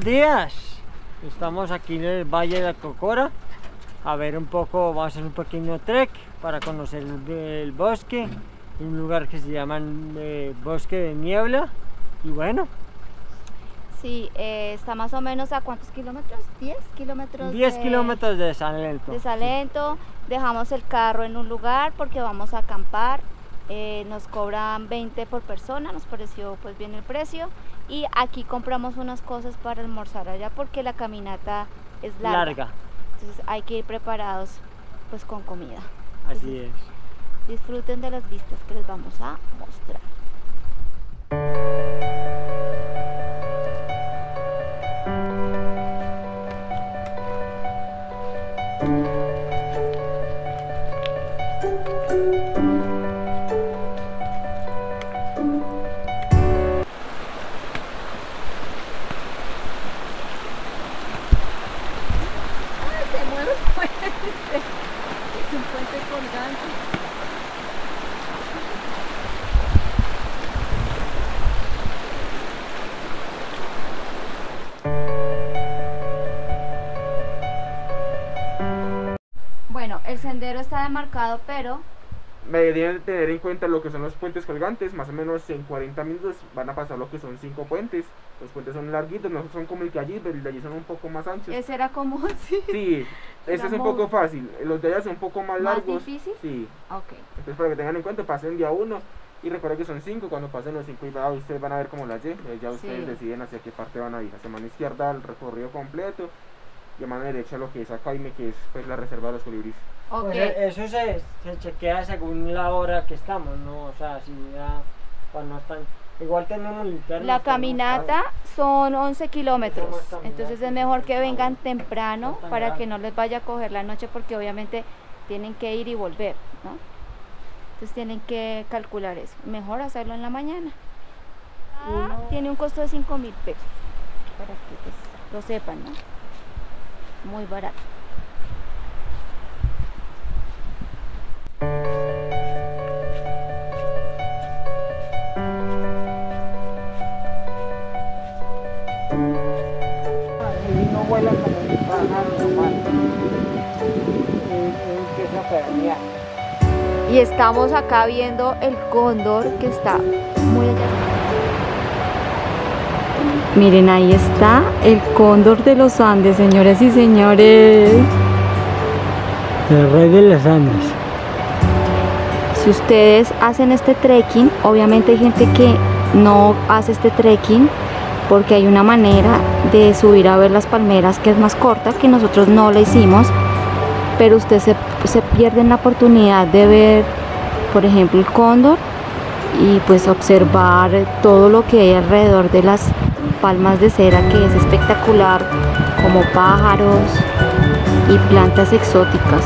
días. Estamos aquí en el Valle de la Cocora. A ver un poco, vamos a hacer un pequeño trek para conocer el bosque. Un lugar que se llama Bosque de Niebla. Y bueno. Sí, está más o menos a ¿cuántos kilómetros? 10 kilómetros. 10 kilómetros de Salento. De Salento. Sí. Dejamos el carro en un lugar porque vamos a acampar. Nos cobran 20 por persona, nos pareció pues bien el precio. Y aquí compramos unas cosas para almorzar allá porque la caminata es larga. Entonces hay que ir preparados pues con comida. Así es. Disfruten de las vistas que les vamos a mostrar. Es un puente colgante. Bueno, el sendero está demarcado, pero deben tener en cuenta lo que son los puentes colgantes. Más o menos en 40 minutos van a pasar lo que son 5 puentes. Los puentes son larguitos, no son como el de allí, pero el de allí son un poco más anchos. Ese era como así. Sí, este es un poco fácil. Los de allá son un poco más largos. ¿Más difícil? Sí. Ok. Entonces para que tengan en cuenta, pasen día 1 y recuerden que son 5. Cuando pasen los 5 ustedes van a ver como la Y. Ya ustedes deciden hacia qué parte van a ir. Hacia mano izquierda el recorrido completo y a mano derecha lo que es Acaime, que es pues la reserva de los colibríes. Okay. Pues eso se chequea según la hora que estamos, ¿no? O sea, si ya cuando están... Igual tenemos linternas. La caminata son 11 kilómetros, entonces es mejor que vengan temprano para que no les vaya a coger la noche porque obviamente tienen que ir y volver, ¿no? Entonces tienen que calcular eso, mejor hacerlo en la mañana. Tiene un costo de 5.000 pesos, para que pues, lo sepan, ¿no? Muy barato. No vuelan como un pájaro normal. Empieza a permear. Y estamos acá viendo el cóndor que está muy allá. Miren, ahí está el cóndor de los Andes, señoras y señores. El rey de los Andes. Si ustedes hacen este trekking, obviamente hay gente que no hace este trekking porque hay una manera de subir a ver las palmeras que es más corta, que nosotros no la hicimos, pero ustedes se pierden la oportunidad de ver, por ejemplo, el cóndor y pues observar todo lo que hay alrededor de las palmas de cera, que es espectacular, como pájaros y plantas exóticas.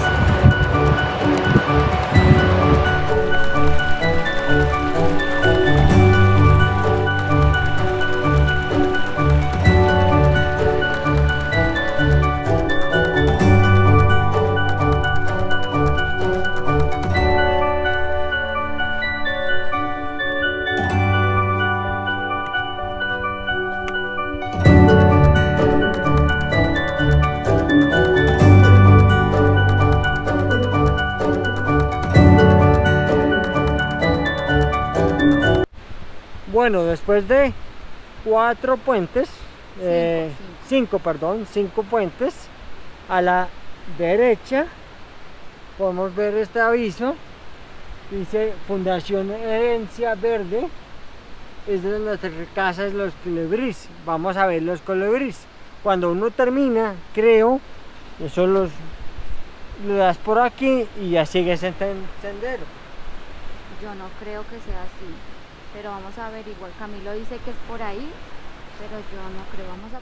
Bueno, después de 4 puentes, 5 puentes, a la derecha podemos ver este aviso, dice Fundación Herencia Verde, es de nuestras casas los colibríes. Vamos a ver los colibríes. Cuando uno termina, creo, eso lo das por aquí y ya sigue ese sendero. Yo no creo que sea así, pero vamos a ver, igual Camilo dice que es por ahí, pero yo no creo, vamos a...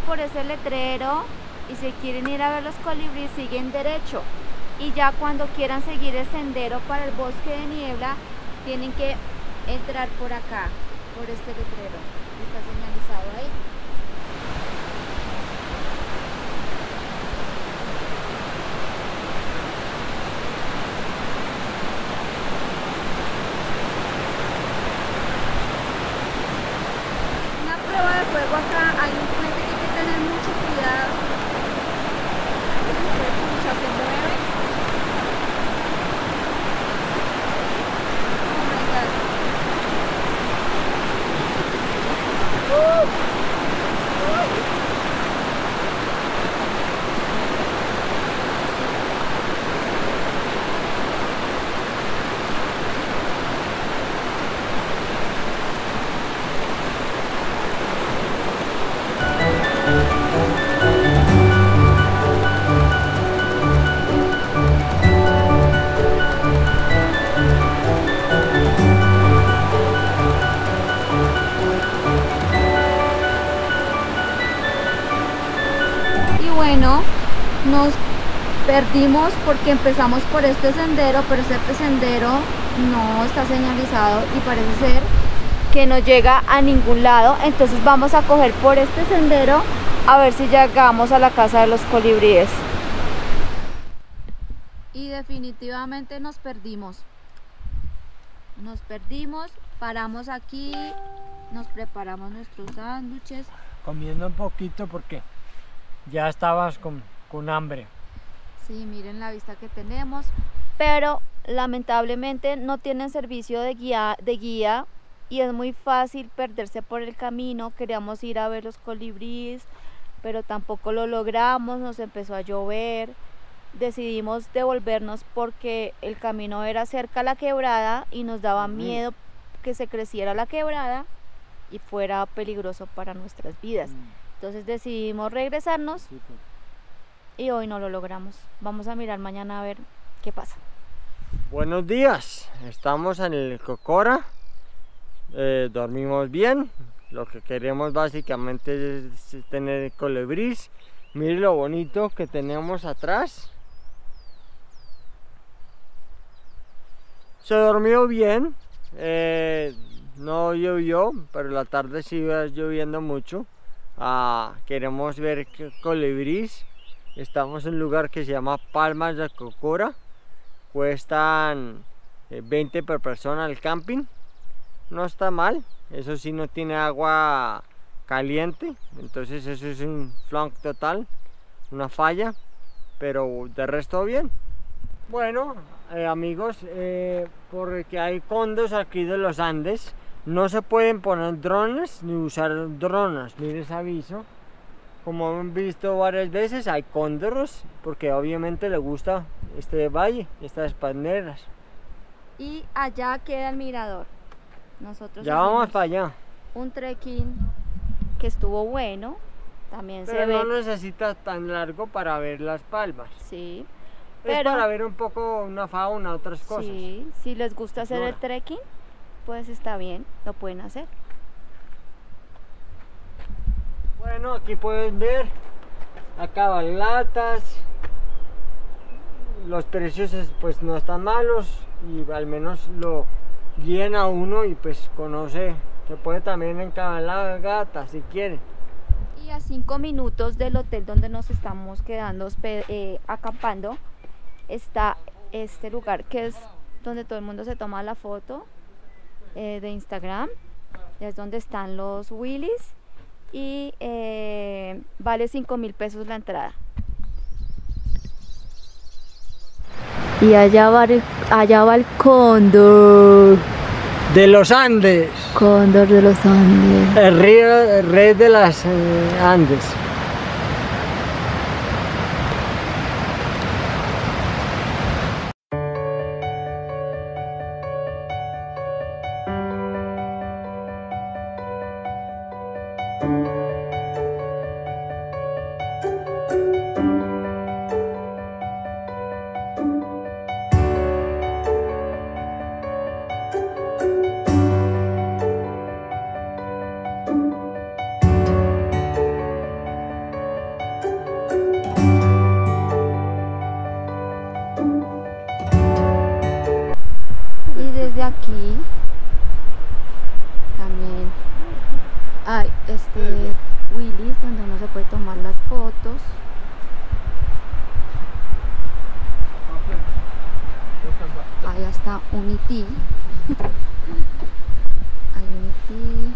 por ese letrero y si quieren ir a ver los colibríes siguen derecho. Y ya cuando quieran seguir el sendero para el bosque de niebla, tienen que entrar por acá, por este letrero. Está señalizado ahí. Una prueba de fuego acá, hay un puente que hay que tener mucho cuidado. Pucha, se mueve. Oh my God. Y bueno, nos perdimos porque empezamos por este sendero, pero este sendero no está señalizado y parece ser que no llega a ningún lado. Entonces vamos a coger por este sendero a ver si llegamos a la casa de los colibríes. Y definitivamente nos perdimos. Nos perdimos, paramos aquí, nos preparamos nuestros sándwiches. Comiendo un poquito porque ya estabas con hambre. Sí, miren la vista que tenemos, pero lamentablemente no tienen servicio de guía y es muy fácil perderse por el camino. Queríamos ir a ver los colibríes, pero tampoco lo logramos, nos empezó a llover. Decidimos devolvernos porque el camino era cerca a la quebrada y nos daba miedo que se creciera la quebrada y fuera peligroso para nuestras vidas. Entonces decidimos regresarnos y hoy no lo logramos. Vamos a mirar mañana a ver qué pasa. Buenos días, estamos en el Cocora, dormimos bien. Lo que queremos básicamente es tener colibríes. Miren lo bonito que tenemos atrás. Se durmió bien, no llovió, pero la tarde sí iba lloviendo mucho. Queremos ver colibríes. Estamos en un lugar que se llama Palmas de Cocora. Cuestan 20 por persona el camping. No está mal, eso sí, no tiene agua caliente, entonces eso es un flunk total, una falla, pero de resto bien. Bueno, amigos, porque hay cóndores aquí de los Andes, no se pueden poner drones ni usar drones. Miren ese aviso. Como hemos visto varias veces, hay cóndores porque obviamente les gusta este valle, estas palmeras. Y allá queda el mirador. Nosotros ya vamos para allá. Un trekking que estuvo bueno. También pero se ve. No necesita tan largo para ver las palmas. Sí. Es pero para ver un poco una fauna, otras cosas. Sí, si les gusta hacer el trekking, pues está bien, lo pueden hacer. Bueno, aquí pueden ver cabalgatas. Los precios pues no están malos y al menos lo guían a uno y pues conoce. Se puede también en cabalgata si quiere. Y a 5 minutos del hotel donde nos estamos quedando acampando está este lugar que es donde todo el mundo se toma la foto de Instagram. Es donde están los Willys y vale 5.000 pesos la entrada. Y allá va el cóndor de los Andes. Cóndor de los Andes. El rey de las Andes. acá Unity. Hay Unity.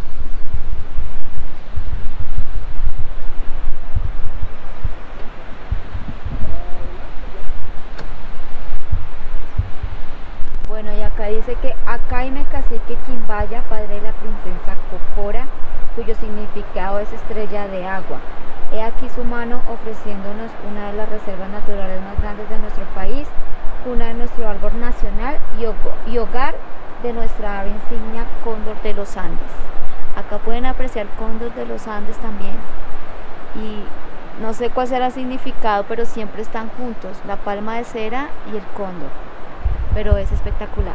Bueno, y acá dice que Acaime Cacique Quimbaya, padre de la princesa Cocora, cuyo significado es estrella de agua. He aquí su mano ofreciéndonos una de las reservas naturales más grandes de nuestro país, una de nuestro árbol nacional y hogar de nuestra ave insignia cóndor de los Andes. Acá pueden apreciar cóndor de los Andes también. Y no sé cuál será el significado, pero siempre están juntos, la palma de cera y el cóndor. Pero es espectacular.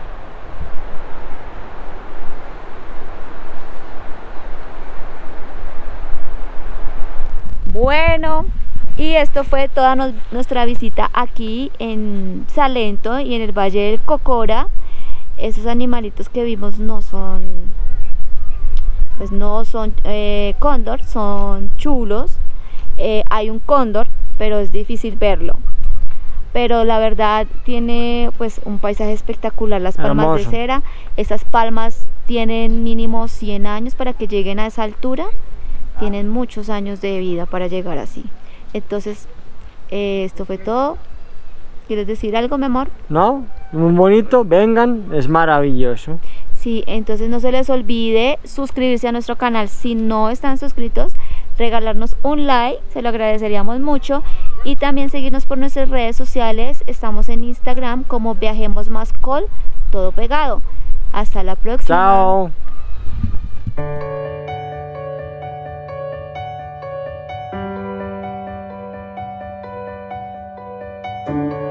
Bueno, y esto fue toda nuestra visita aquí en Salento y en el Valle del Cocora. Esos animalitos que vimos no son, pues no son cóndor, son chulos. Hay un cóndor, pero es difícil verlo. Pero la verdad tiene pues un paisaje espectacular, las palmas hermoso. de cera. Esas palmas tienen mínimo 100 años para que lleguen a esa altura. Tienen muchos años de vida para llegar así. Entonces, esto fue todo. ¿Quieres decir algo, mi amor? No, muy bonito, vengan, es maravilloso. Sí, entonces no se les olvide suscribirse a nuestro canal si no están suscritos, regalarnos un like, se lo agradeceríamos mucho, y también seguirnos por nuestras redes sociales. Estamos en Instagram como Viajemos Más Col, todo pegado. Hasta la próxima. Chao.